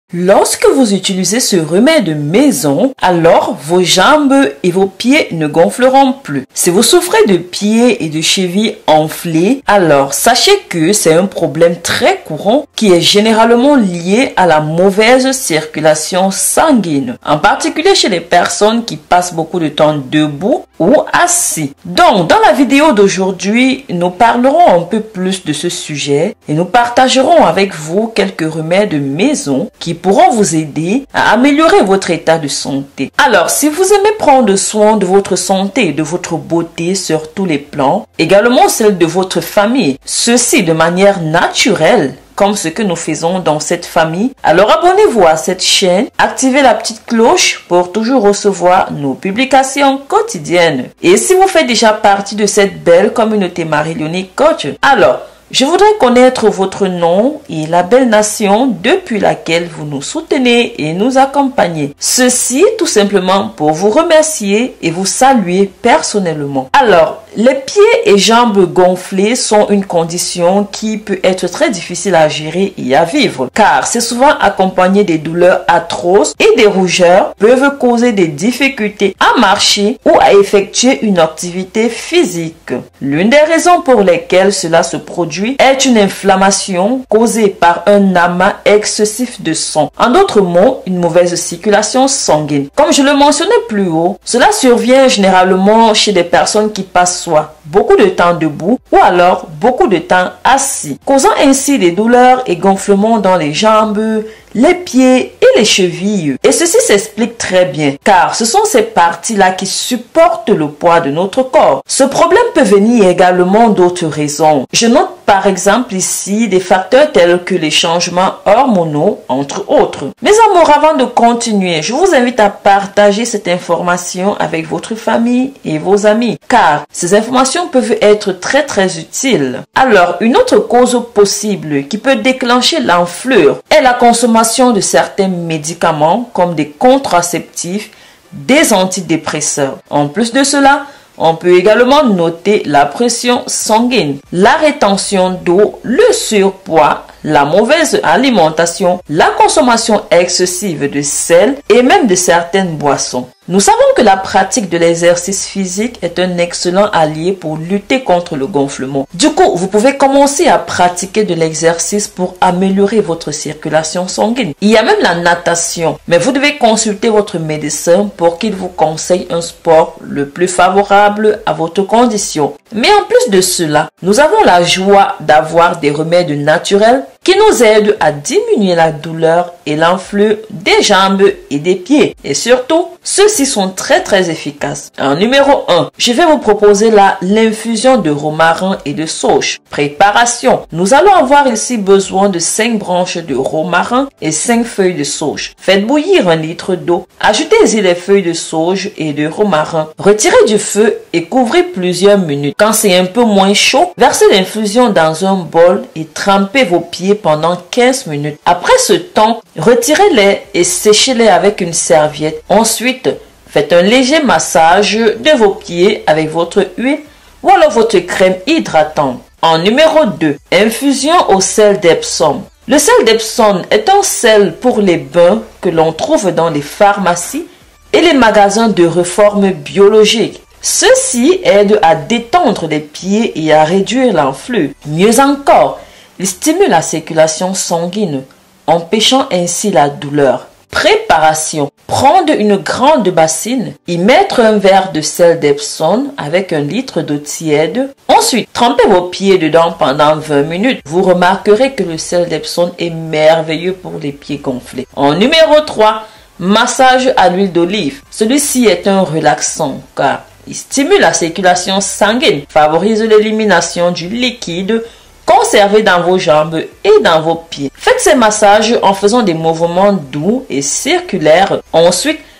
Lorsque vous utilisez ce remède maison, alors vos jambes et vos pieds ne gonfleront plus. Si vous souffrez de pieds et de chevilles enflés, alors sachez que c'est un problème très courant qui est généralement lié à la mauvaise circulation sanguine, en particulier chez les personnes qui passent beaucoup de temps debout ou assis. Donc, dans la vidéo d'aujourd'hui, nous parlerons un peu plus de ce sujet et nous partagerons avec vous quelques remèdes maison qui pourront vous aider à améliorer votre état de santé. Alors, si vous aimez prendre soin de votre santé et de votre beauté sur tous les plans, également celle de votre famille, ceci de manière naturelle, comme ce que nous faisons dans cette famille, alors abonnez-vous à cette chaîne, activez la petite cloche pour toujours recevoir nos publications quotidiennes. Et si vous faites déjà partie de cette belle communauté Marie-Léonie Coach, alors je voudrais connaître votre nom et la belle nation depuis laquelle vous nous soutenez et nous accompagnez. Ceci tout simplement pour vous remercier et vous saluer personnellement. Alors, les pieds et jambes gonflés sont une condition qui peut être très difficile à gérer et à vivre, car c'est souvent accompagné des douleurs atroces et des rougeurs peuvent causer des difficultés à marcher ou à effectuer une activité physique. L'une des raisons pour lesquelles cela se produit est une inflammation causée par un amas excessif de sang. En d'autres mots, une mauvaise circulation sanguine. Comme je le mentionnais plus haut, cela survient généralement chez des personnes qui passent soit beaucoup de temps debout ou alors beaucoup de temps assis, causant ainsi des douleurs et gonflements dans les jambes, les pieds et les chevilles. Et ceci s'explique très bien, car ce sont ces parties-là qui supportent le poids de notre corps. Ce problème peut venir également d'autres raisons. Je note par exemple ici des facteurs tels que les changements hormonaux, entre autres. Mes amours, avant de continuer, je vous invite à partager cette information avec votre famille et vos amis, car ces informations peuvent être très utiles. Alors, une autre cause possible qui peut déclencher l'enflure est la consommation de certains médicaments comme des contraceptifs, des antidépresseurs. En plus de cela, on peut également noter la pression sanguine, la rétention d'eau, le surpoids, la mauvaise alimentation, la consommation excessive de sel et même de certaines boissons. Nous savons que la pratique de l'exercice physique est un excellent allié pour lutter contre le gonflement. Du coup, vous pouvez commencer à pratiquer de l'exercice pour améliorer votre circulation sanguine. Il y a même la natation, mais vous devez consulter votre médecin pour qu'il vous conseille un sport le plus favorable à votre condition. Mais en plus de cela, nous avons la joie d'avoir des remèdes naturels qui nous aident à diminuer la douleur et l'enflure des jambes et des pieds. Et surtout, ceux-ci sont très efficaces. En numéro 1, je vais vous proposer l'infusion de romarin et de sauge. Préparation. Nous allons avoir ici besoin de 5 branches de romarin et 5 feuilles de sauge. Faites bouillir 1 litre d'eau. Ajoutez-y les feuilles de sauge et de romarin. Retirez du feu et couvrez plusieurs minutes. Quand c'est un peu moins chaud, versez l'infusion dans un bol et trempez vos pieds pendant 15 minutes. Après ce temps, retirez-les et séchez-les avec une serviette. Ensuite, faites un léger massage de vos pieds avec votre huile ou alors votre crème hydratante. En numéro 2, infusion au sel d'Epsom. Le sel d'Epsom est un sel pour les bains que l'on trouve dans les pharmacies et les magasins de réforme biologique. Ceci aide à détendre les pieds et à réduire l'enflure. Mieux encore, il stimule la circulation sanguine, empêchant ainsi la douleur. Préparation. Prendre une grande bassine, y mettre un verre de sel d'Epsom avec 1 litre d'eau tiède. Ensuite, trempez vos pieds dedans pendant 20 minutes. Vous remarquerez que le sel d'Epsom est merveilleux pour les pieds gonflés. En numéro 3, massage à l'huile d'olive. Celui-ci est un relaxant car il stimule la circulation sanguine, favorise l'élimination du liquide conservé dans vos jambes et dans vos pieds. Faites ces massages en faisant des mouvements doux et circulaires. Ensuite,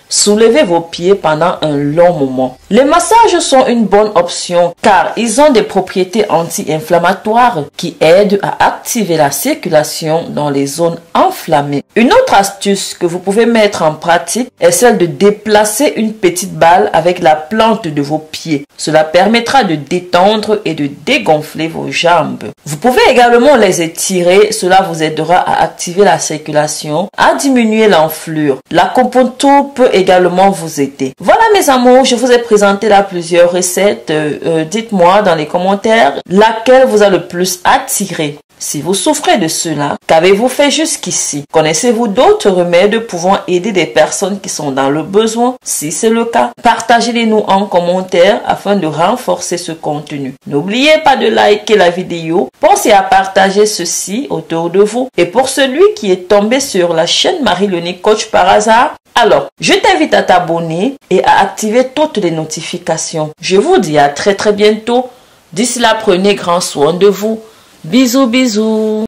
soulevez vos pieds pendant un long moment. Les massages sont une bonne option car ils ont des propriétés anti-inflammatoires qui aident à activer la circulation dans les zones enflammées. Une autre astuce que vous pouvez mettre en pratique est celle de déplacer une petite balle avec la plante de vos pieds. Cela permettra de détendre et de dégonfler vos jambes. Vous pouvez également les étirer, cela vous aidera à activer la circulation, à diminuer l'enflure. L'acupuncture peut également vous aider. Voilà mes amours, je vous ai présenté là plusieurs recettes. Dites-moi dans les commentaires laquelle vous a le plus attiré. Si vous souffrez de cela, qu'avez-vous fait jusqu'ici? Connaissez-vous d'autres remèdes pouvant aider des personnes qui sont dans le besoin? Si c'est le cas, partagez-les-nous en commentaire afin de renforcer ce contenu. N'oubliez pas de liker la vidéo. Pensez à partager ceci autour de vous. Et pour celui qui est tombé sur la chaîne Marie-Léonie Coach par hasard, alors, je t'invite à t'abonner et à activer toutes les notifications. Je vous dis à très bientôt. D'ici là, prenez grand soin de vous. Bisous, bisous.